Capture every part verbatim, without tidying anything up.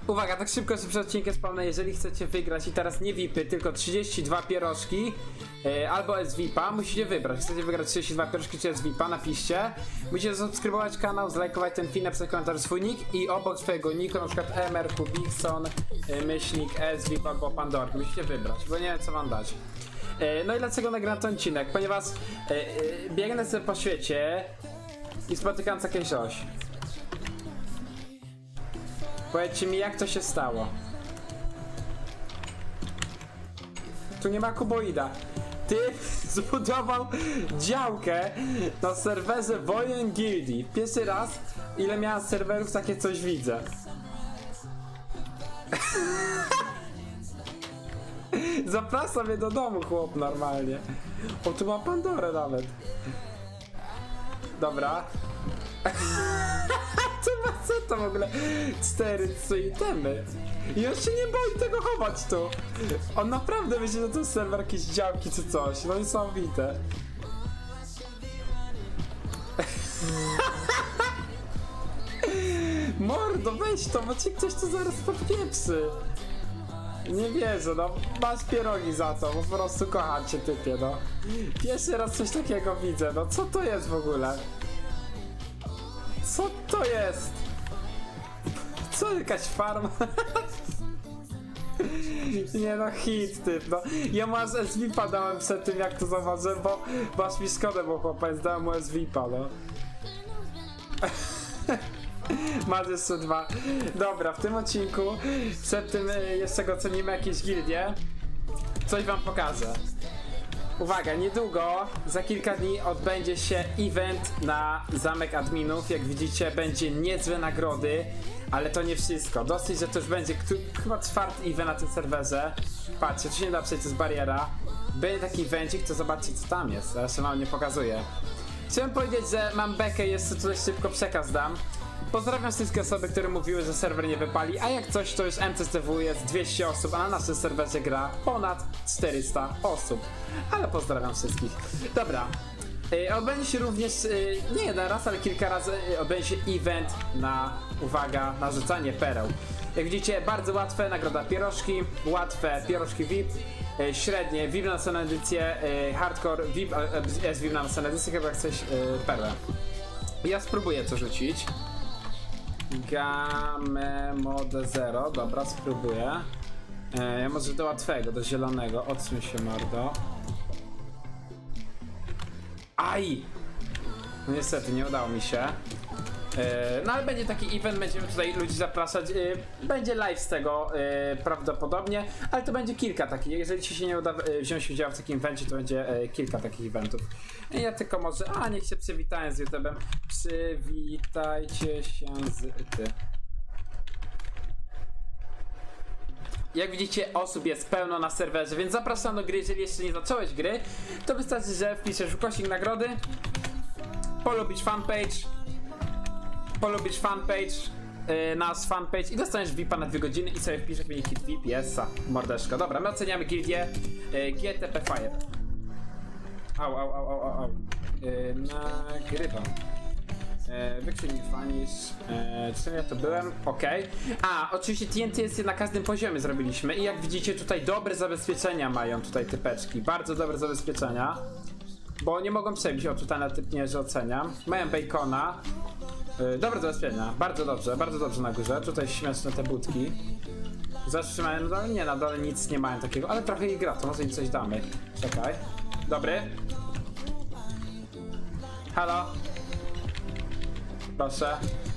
Uwaga, tak szybko, że przed odcinkiem wspomnę, jeżeli chcecie wygrać i teraz nie V I P y, tylko trzydzieści dwa pierożki yy, albo S V I P a, musicie wybrać. Chcecie wygrać trzydzieści dwa pierożki czy S V I P a, napiszcie. Musicie zasubskrybować kanał, zlajkować ten film, napisać komentarz swój nick i obok swojego nicku, na przykład M R Kubikson, yy, myślnik, S V I P albo Pandorki. Musicie wybrać, bo nie wiem co wam dać. Yy, no i dlaczego nagram ten odcinek? Ponieważ yy, yy, biegnę sobie po świecie i spotykam jakieś oś. Powiedzcie mi, jak to się stało. Tu nie ma kuboida. Ty zbudował działkę na serwerze Wojen Gildii. Pierwszy raz, ile miałem serwerów, takie coś widzę. Zapraszam mnie do domu, chłop, normalnie. O, tu ma Pandorę nawet. Dobra. Co ma co to w ogóle? Cztery, trzy itemy. I on się nie boi tego chować tu. On naprawdę myśli, że to jest serwer jakieś działki czy coś. No niesamowite. Mordo, weź to, bo ci ktoś to zaraz podpieprzy. Nie wierzę, no. Masz pierogi za to, bo po prostu kocham cię, typie, no. Pierwszy raz coś takiego widzę, no co to jest w ogóle? Co to jest? Co, jakaś farma? Nie no, hit typ, no. Ja mu aż S V I P a dałem przed tym, jak to zauważyłem, bo, bo aż mi szkoda, bo chłopak dałem mu S V I P a, no. Masz jeszcze dwa. Dobra, w tym odcinku, przed tym jeszcze go cenimy jakieś gildie, coś wam pokażę. Uwaga, niedługo, za kilka dni odbędzie się event na Zamek Adminów. Jak widzicie, będzie niezłe nagrody, ale to nie wszystko. Dosyć, że to już będzie chyba czwarty event na tym serwerze. Patrzcie, tu się nie da przejść, to jest bariera. Będzie taki evencik, to zobaczcie co tam jest, ja jeszcze wam nie pokazuję. Chciałem powiedzieć, że mam bekę, jeszcze tutaj szybko przekaz dam. Pozdrawiam wszystkie osoby, które mówiły, że serwer nie wypali, a jak coś, to już M C S W jest dwieście osób, a na naszym serwerze gra ponad czterysta osób. Ale pozdrawiam wszystkich. Dobra, yy, odbędzie się również, yy, nie jeden raz, ale kilka razy yy, odbędzie się event na, uwaga, na rzucanie pereł. Jak widzicie, bardzo łatwe, nagroda pierożki, łatwe pierożki V I P, yy, średnie V I P na następną edycję, yy, hardcore V I P, yy, jest V I P na następną edycję, chyba chcesz yy, perłę. Ja spróbuję to rzucić. Game Mode zero, dobra, spróbuję. E, ja może do łatwego, do zielonego, odsuń się, mordo. Aj! No niestety, nie udało mi się. E, no ale będzie taki event, będziemy tutaj ludzi zapraszać. E, będzie live z tego e, prawdopodobnie, ale to będzie kilka takich. Jeżeli ci się nie uda e, wziąć udziału w takim evencie, to będzie e, kilka takich eventów. E, ja tylko może, a niech się przywitają z YouTube'em. Przywitajcie się z ty. Jak widzicie, osób jest pełno na serwerze, więc zapraszam do gry. Jeżeli jeszcze nie zacząłeś gry, to wystarczy, że wpiszesz ukośnik nagrody, polubisz fanpage, polubisz fanpage, yy, nasz fanpage i dostaniesz V I P a na dwie godziny i sobie wpiszesz mini hit V I P, jessa, mordeczko. Dobra, my oceniamy gildię yy, G T P Fire. Au, au, au, au, au, au. Yy, nagrywam. Yy, Wykrzyknik fanisz. Yy, czym ja to byłem? Okej. Okay. A, oczywiście T N T jest na każdym poziomie zrobiliśmy i jak widzicie tutaj dobre zabezpieczenia mają tutaj typeczki. Bardzo dobre zabezpieczenia. Bo nie mogą przebić, o tutaj na typnie, że oceniam. Mają bacona. Yy, dobre zabezpieczenia, bardzo dobrze, bardzo dobrze na górze. Tutaj śmieszne te budki. Zatrzymają na dole? Nie, na dole nic nie mają takiego, ale trochę ich gra, to może im coś damy. Czekaj. Dobry. Halo. Proszę.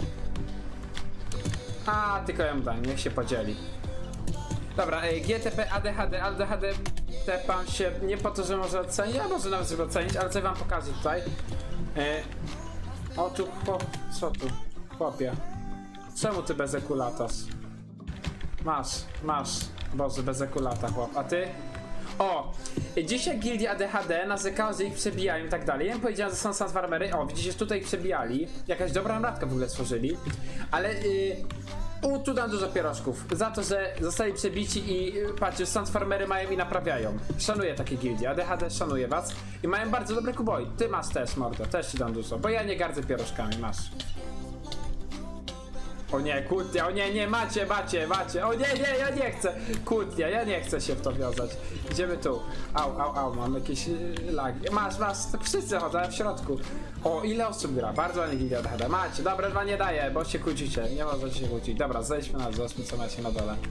A, tylko ją dam, niech się podzieli. Dobra, y, G T P A D H D, A D H D tepam się nie po to, że może ocenić, a może nawet żeby ocenić, ale coś wam pokażę tutaj. Y, o tu, chłop, co tu? Chłopie. Czemu ty bez ekulatasz? Masz, masz. Boże, bez ekulata, chłop. A ty? O! Dzisiaj gildia A D H D narzekała, że ich przebijają i tak dalej. Ja im powiedziałem, że są Sunfarmery. O, widzicie, że tutaj ich przebijali. Jakaś dobra naradka w ogóle stworzyli. Ale... Yy, U, tu dam dużo pierożków. Za to, że zostali przebici i patrzcie, Sunfarmery mają i naprawiają. Szanuję takie gildie, A D H D szanuje was. I mają bardzo dobre kuboi. Ty masz też, mordo, też ci dam dużo. Bo ja nie gardzę pierożkami, masz. O nie, kłótnia, o nie, nie, macie, macie, macie. O nie, nie, ja nie chcę. Kłótnia, ja nie chcę się w to wiązać. Idziemy tu. Au, au, au, mam jakieś yy, lagi. Masz, masz, wszyscy chodzą w środku. O, ile osób gra? Bardzo ładnie gilia odhada. Macie, dobra, dwa nie daję, bo się kłócicie. Nie możecie się kłócić. Dobra, zejdźmy na dół, co macie na dole.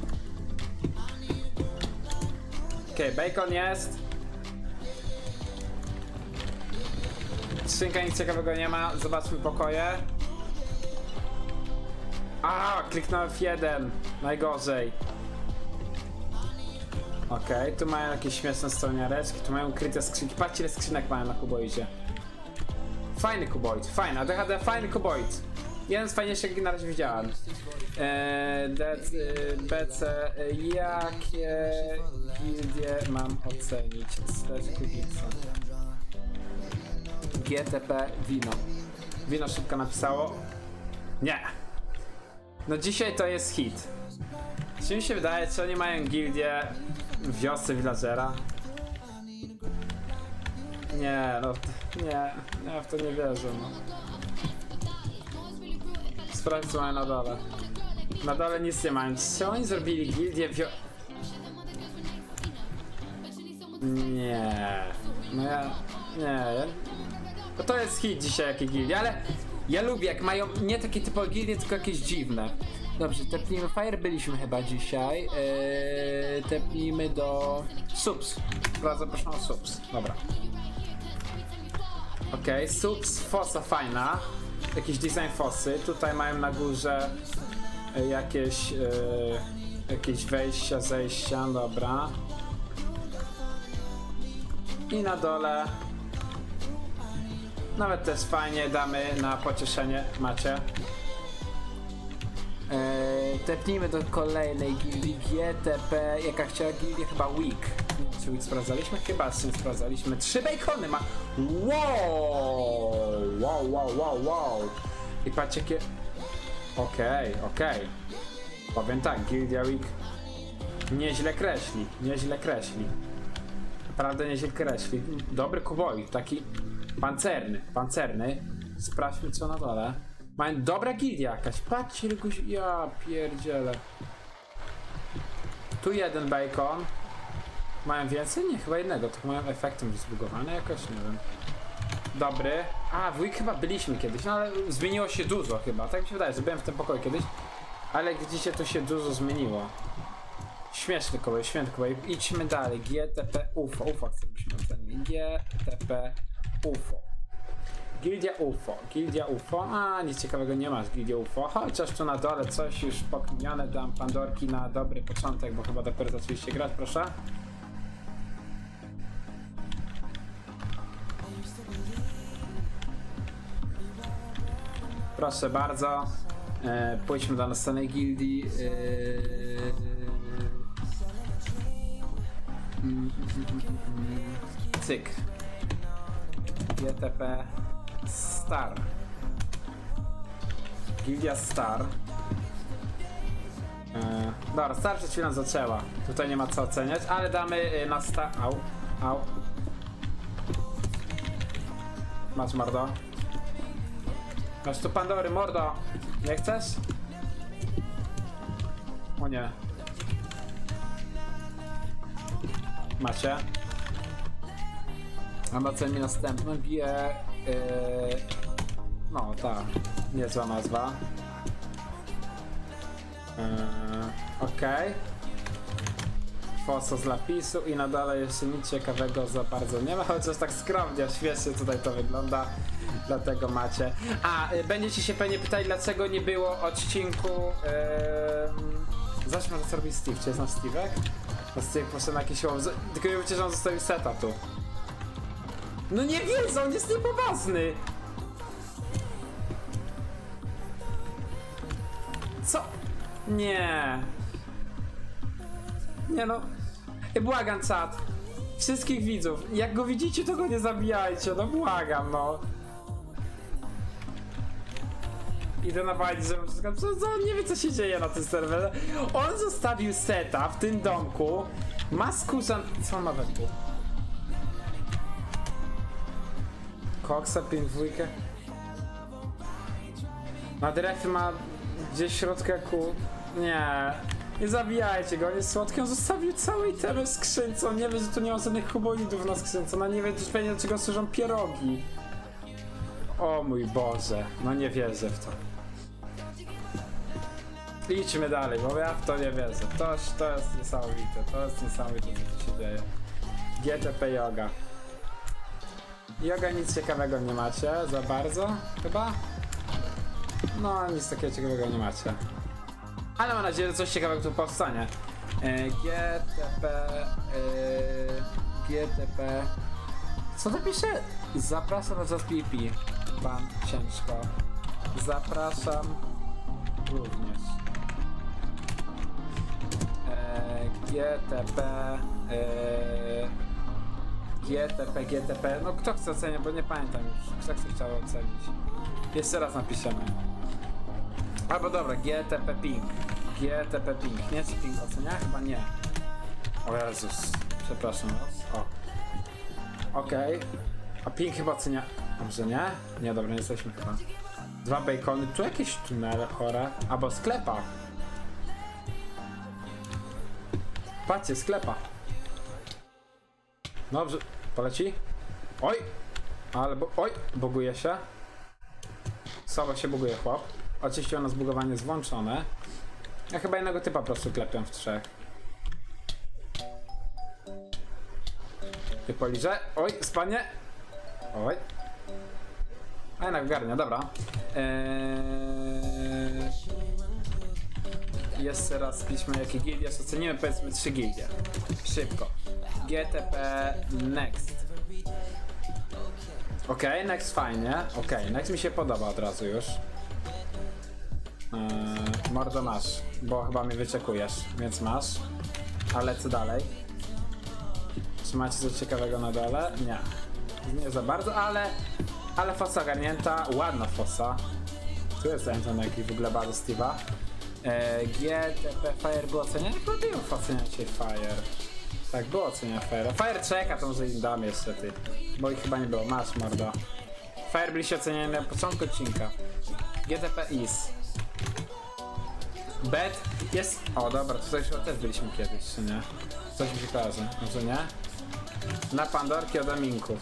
Okej, okay, bacon jest. Skrzynka nic ciekawego nie ma. Zobaczmy pokoje. A, kliknąłem F jeden. Najgorzej. Okej, okay, tu mają jakieś śmieszne stroniareczki, tu mają ukryte skrzynki. Patrzcie, ile skrzynek mają na kuboidzie. Fajny kuboid, fajny, A D H D, fajny kuboid. Jeden z fajniejszych, jaki na razie widziałem. Eee, B C, jakie gildie mam ocenić? Slash kubica. G T P, wino. Wino szybko napisało. Nie. No dzisiaj to jest hit. Czy mi się wydaje, czy oni mają gildię w wiosce villagera? Nie, no nie, ja w to nie wierzę, no. Sprawdź, co mają na dole. Na dole nic nie mają. Czy oni zrobili gildię wio... Nie, no ja, nie, ja... No to jest hit dzisiaj, jakie gildie, ale ja lubię, jak mają nie takie typowe gildie, tylko jakieś dziwne. Dobrze, tepnijmy Fire, byliśmy chyba dzisiaj. Eee, tepnijmy do subs. Bardzo proszę o subs. Dobra. Okej, okay, subs, fossa fajna. Jakiś design fossy. Tutaj mają na górze jakieś, e, jakieś wejścia, zejścia. Dobra. I na dole. Nawet też fajnie, damy na pocieszenie, macie. Eee, tepnijmy do kolejnej gildii G T P, jaka chciała gildia, chyba Week. Czy Week sprawdzaliśmy? Chyba z tym sprawdzaliśmy. Trzy bacony ma! Wow! Wow, wow, wow, wow! I patrzcie jakie... Okej, okay, okej. Okay. Powiem tak, gildia Week nieźle kreśli, nieźle kreśli. Naprawdę nieźle kreśli. Dobry kuboi, taki pancerny, pancerny. Sprawdźmy co na dole. Mają dobra gildia jakaś. Patrzcie, jakoś... Ja pierdzielę. Tu jeden bacon. Mają więcej? Nie, chyba jednego. To mają efektem zbugowane jakoś, nie wiem. Dobry. A, w Week chyba byliśmy kiedyś, no ale zmieniło się dużo chyba. Tak mi się wydaje, że byłem w tym pokoju kiedyś. Ale jak widzicie, to się dużo zmieniło. Śmieszny kołej, święty kołej. Idźmy dalej. G T P U F O. U F O chcę byśmy ocenili. G T P U F O. Gildia U F O, Gildia U F O, a nic ciekawego nie masz, Gildia U F O, chociaż tu na dole coś już pokminione, dam Pandorki na dobry początek, bo chyba dopiero zaczęliście grać, proszę. Proszę bardzo, e, pójdźmy do następnej gildii. E, mm, mm, mm, cyk. G T P Star. Gildia Star. Yy, dobra, Star przed chwilą zaczęła. Tutaj nie ma co oceniać, ale damy yy, na Star. Au, au. Masz mordo. Masz tu Pandory, mordo. Nie chcesz? O nie. Macie. A na cenie następnym bije... Yy, no tak, niezła nazwa. Yy, Okej. Okay. Fosso z lapisu i na dole jeszcze nic ciekawego za bardzo nie ma, chociaż tak skromnie, śmiesznie tutaj to wygląda. Dlatego macie. A, yy, będziecie się pewnie pytali, dlaczego nie było odcinku... Yy, Zacznę, co robi Steve. Czy jest nasz Steve'ek? No Steve poszedł na jakiś łom. Tylko nie wiecie, że on zostawił seta tu. No nie wiedzą, on jest niepoważny! Co? Nie. Nie no. Ej, błagam czat. Wszystkich widzów. Jak go widzicie, to go nie zabijajcie. No błagam, no. Idę nawalić, że wszystko... On nie wie, co się dzieje na tym serwerze. On zostawił seta w tym domku. Ma skórzan... Co on ma we dwóch? Koksa, pięć dwójkę. Na drefy ma Gdzieś w środku ku... Nie. Nie zabijajcie go, on jest słodki, on zostawił cały itemy w skrzynce, on nie wie, że tu nie ma żadnych kuboidów na skrzynce, no nie wie też pewnie, do czego służą pierogi. O mój Boże, no nie wierzę w to. Idźmy dalej, bo ja w to nie wierzę. To, to jest niesamowite, to jest niesamowite, co tu się dzieje. G T P Yoga. Yoga nic ciekawego nie macie, za bardzo, chyba? No, nic takiego ciekawego nie macie. Ale mam nadzieję, że coś ciekawego tu powstanie. E, G T P... E, G T P... Co to pisze? Zapraszam na Just P V P. Pan ciężko. Zapraszam również. E, G T P... E, G T P, G T P... No kto chce oceniać, bo nie pamiętam już. Kto chce chciał ocenić. Jeszcze raz napiszemy. Albo dobra, G T P Ping. G T P Ping. Nie, czy Ping ocenia? Chyba nie. O Jezus. Przepraszam was. O. Okej. Okay. A Ping chyba ocenia... Może nie? Nie, dobra, nie jesteśmy chyba. Dwa bacony. Tu jakieś tunele chore. Albo sklepa. Patrzcie, sklepa. Dobrze. Poleci? Oj! Ale bo... Oj! Buguje się. Słabo się buguje chłop. Oczywiście ono zbugowanie jest włączone. Ja chyba jednego typa po prostu klepią w trzech. Ty poliże. Oj, spadnie. Oj. A jednak garnia, dobra. Eee... Jeszcze raz spiszmy jakie gildie. Ocenimy powiedzmy trzy gildie. Szybko. G T P Next. Okej, okay, Next fajnie. Okej, okay, Next mi się podoba od razu już. Yy, mordo masz, bo chyba mnie wyczekujesz, więc masz. A lecę dalej. Czy macie coś ciekawego na dole? Nie. Nie za bardzo, ale... Ale fosa ogarnięta, ładna fosa. Tu jest ten jakiś w ogóle bardzo Steve'a. Yy, G T P Fire było oceniane? Chyba było oceniane dzisiaj Fire. Tak, było oceniane Fire. Fire czeka, to może im dam jeszcze ty. Bo ich chyba nie było. Masz, mordo. Fire byliście oceniani na początku odcinka. G T P Is. Bet jest... O dobra, tutaj chyba też byliśmy kiedyś, czy nie? Coś mi się kojarzy, może nie? Na Pandorki od Aminków.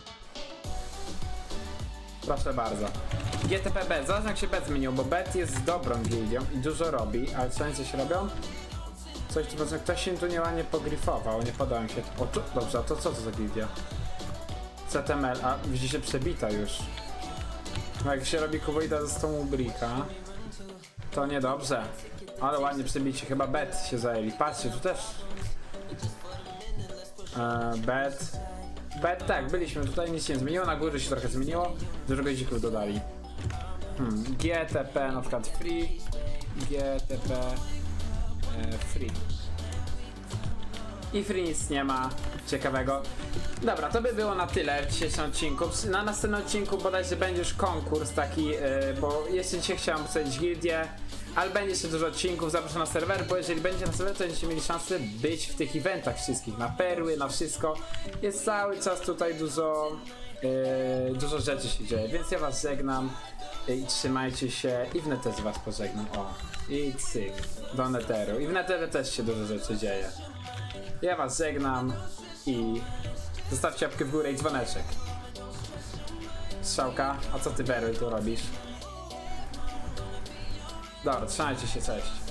Proszę bardzo. G T P Bet, zależy jak się Bet zmienił, bo Bet jest dobrą gildią i dużo robi, ale co oni coś robią? Coś tu powiedzmy, ktoś się tu nieładnie pogryfował, nie podoba mi się... O, to, dobrze, a to co to za gildia? C T M L, a widzi się przebita już. No jak się robi kuboida ze stołu Brika, to niedobrze. Ale ładnie przebicie, chyba Bet się zajęli. Patrzcie, tu też. Eee, bet. Bet, tak, byliśmy tutaj, nic się nie zmieniło. Na górze się trochę zmieniło. Dużo godzików dodali. Hmm. G T P na przykład free. G T P e, free. I free nic nie ma ciekawego. Dobra, to by było na tyle w dzisiejszym odcinku. Na następnym odcinku bodajże będzie już konkurs taki, yy, bo jeszcze dzisiaj chciałem wsadzić gildię, ale będzie jeszcze dużo odcinków, zapraszam na serwer, bo jeżeli będzie na serwer, to będziecie mieli szansę być w tych eventach wszystkich, na perły, na wszystko. Jest cały czas tutaj dużo, yy, dużo rzeczy się dzieje, więc ja was żegnam yy, i trzymajcie się i w neterze was pożegnam, o. I cyk, do neteru. I w neterze też się dużo rzeczy dzieje. Ja was żegnam i zostawcie łapkę w górę i dzwoneczek. Strzałka, a co ty Beryl tu robisz? Dobra, trzymajcie się, cześć.